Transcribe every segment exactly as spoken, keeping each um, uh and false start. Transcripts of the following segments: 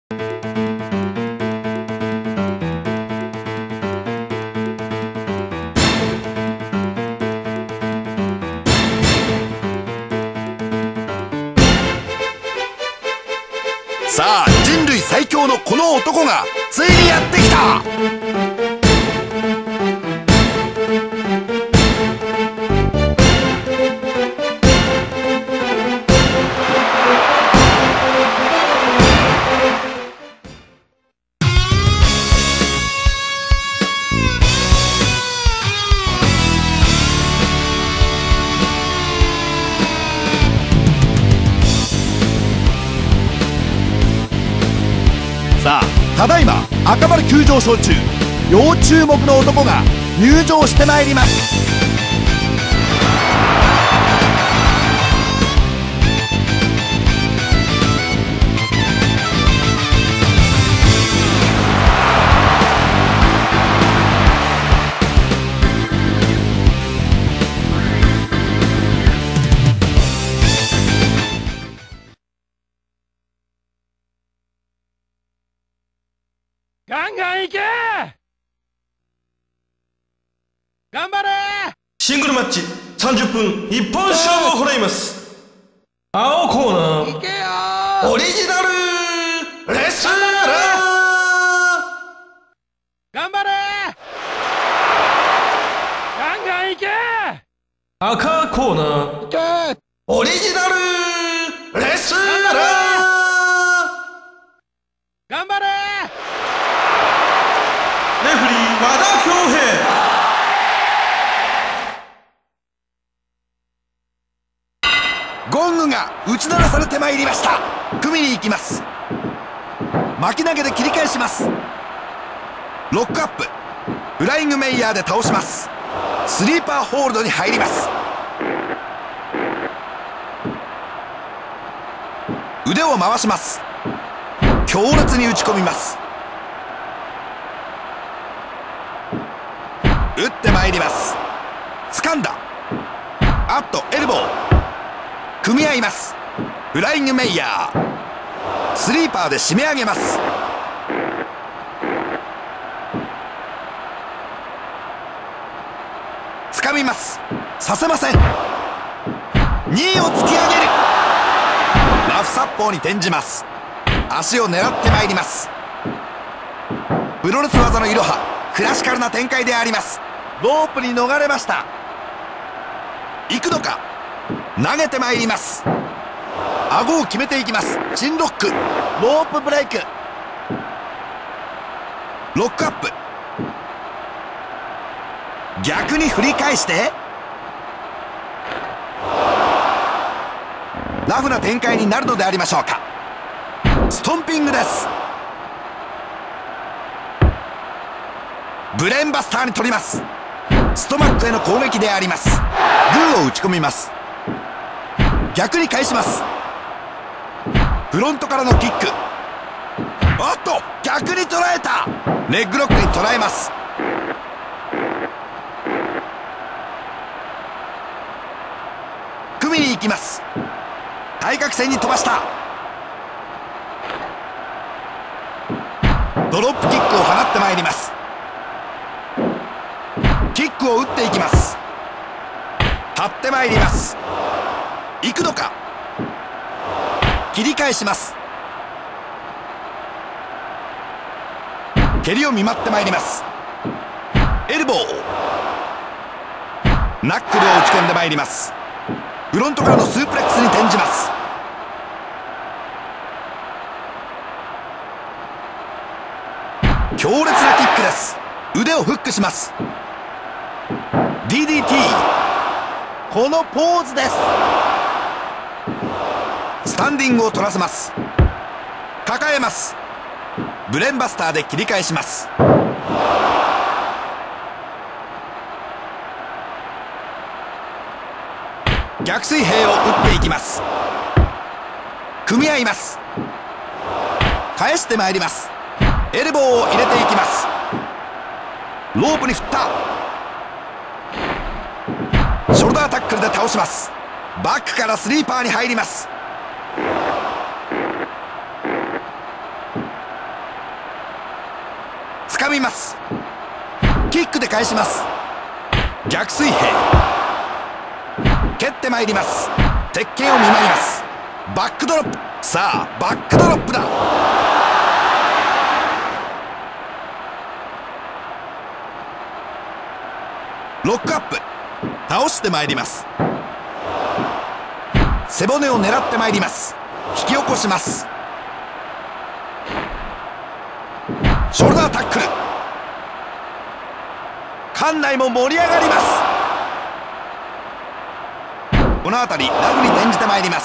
さあ、人類最強のこの男がついにやってきた。さあ、ただいま赤丸急上昇中、要注目の男が入場してまいります。 ガンガンいけー。頑張れー。 シングルマッチさんじゅっぷん一本勝負を行います。青コーナーいけよー。 オリジナルレスラー。 頑張れー。ガンガンいけー。 赤コーナーいけー。 オリジナルレスラー。 頑張れー。 レフリー和田恭平。 ゴングが打ち鳴らされてまいりました。組みに行きます。巻き投げで切り返します。ロックアップ、フライングメイヤーで倒します。スリーパーホールドに入ります。腕を回します。強烈に打ち込みます。打ってまいります。掴んだ。あっとエルボー、組み合います。フライングメイヤー、スリーパーで締め上げます。掴みます。させません。にいを突き上げる。ラフサッポーに転じます。足を狙ってまいります。プロレス技のいろはクラシカルな展開であります。ロープに逃れました。行くのか。投げてまいります。顎を決めていきます。チンロック、ロープブレイク、ロックアップ、逆に振り返してラフな展開になるのでありましょうか。ストンピングです。ブレーンバスターに取ります。ストマックへの攻撃であります。グーを打ち込みます。逆に返します。フロントからのキック、おっと逆に捉えた。レッグロックに捉えます。組みに行きます。対角線に飛ばした。ドロップキックを放ってまいります。キックを打っていきます。立ってまいります。行くのか。切り返します。蹴りを見舞ってまいります。エルボー、ナックルを打ち込んでまいります。フロントからのスープレックスに転じます。強烈なキックです。腕をフックします。 ディーディーティー、 このポーズです。スタンディングを取らせます。抱えます。ブレーンバスターで切り返します。逆水平を打っていきます。組み合います。返してまいります。エルボーを入れていきます。ロープに振った。ショルダータックルで倒します。バックからスリーパーに入ります。 掴みます。キックで返します。逆水平蹴ってまいります。鉄拳を見舞います。バックドロップ。さあバックドロップだ。ロックアップ倒してまいります。背骨を狙ってまいります。引き起こします。ショルダータックル。館内も盛り上がります。この辺りラフに転じてまいります。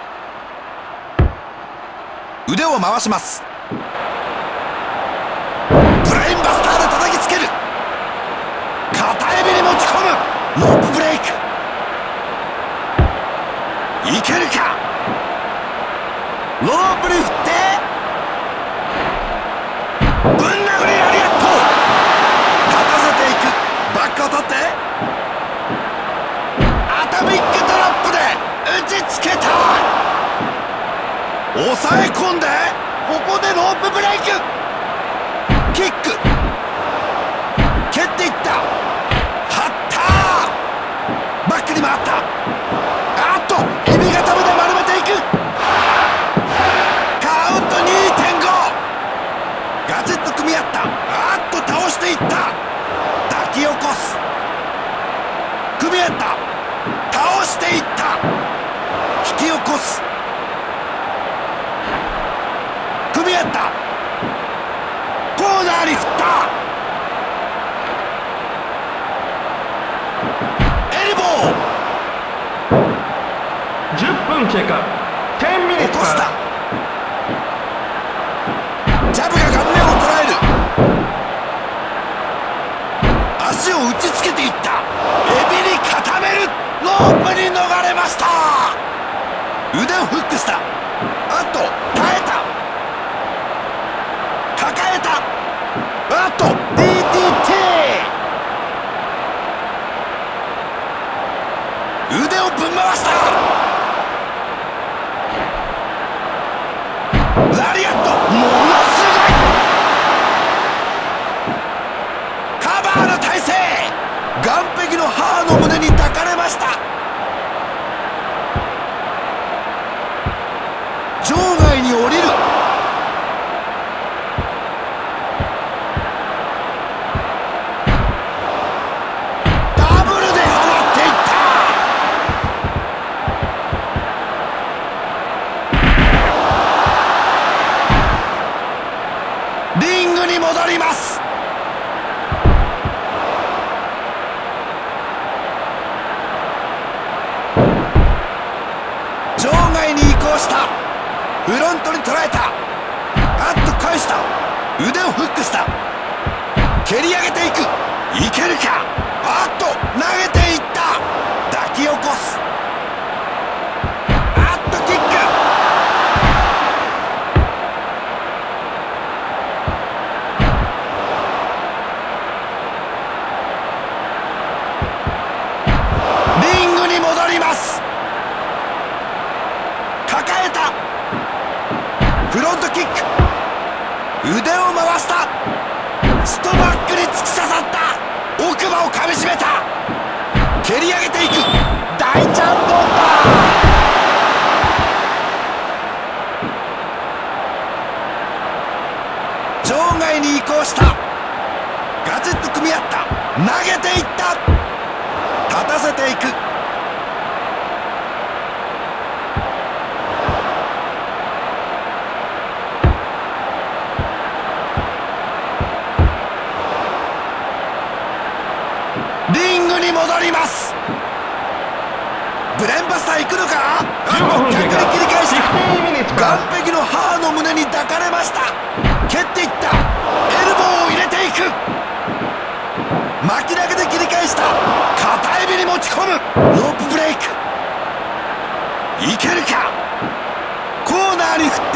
腕を回します。ブレインバスターで叩きつける。片エビに持ち込む。ロープブレイクいけるか。ロープに振ってぶん殴りラリアット。立たせていく。バックを取ってアトミックドロップで打ちつけた。抑え込んでここでロープブレイク。キック蹴っていった。張ったー。バックに回った。あっとエビが飛びで丸めていく。カウント にてんご。 ガチッと組み合った。あっと倒していった。抱き起こす。組み合った。倒していった。引き起こす。組み合った。コーナーに振った。エルボー。 じゅっぷん経過。じゅうミニッツ。 落とした。ジャブが顔面を捉える。足を打ちつけていった。エビに固める。ロープに逃れました。腕をフックした。あっと耐えた。抱えた。あっと ディーティーティー。腕をぶん回した。ラリアット。ものすごいカバーの体勢。岸壁の母の胸に抱かれました。場外に降りる。ダブルで放っていった。リングに戻ります。場外に移行した。フロントに捉えた。あっと返した。腕をフックした。蹴り上げていく。いけるか。あっと投げていった。抱き起こす。あっとキック。リングに戻ります。抱えた。フロントキック。腕を回した。ストバックに突き刺さった。奥歯をかみしめた。蹴り上げていく。大ジャンプオーバー。場外に移行した。ガチッと組み合った。投げていった。立たせていく。リングに戻ります。ブレンバスター行くのか。あっと逆に切り返した。岸壁の母の胸に抱かれました。蹴っていった。エルボーを入れていく。巻き投げで切り返した。片エビに持ち込む。ロープブレイクいけるか。コーナーに振った。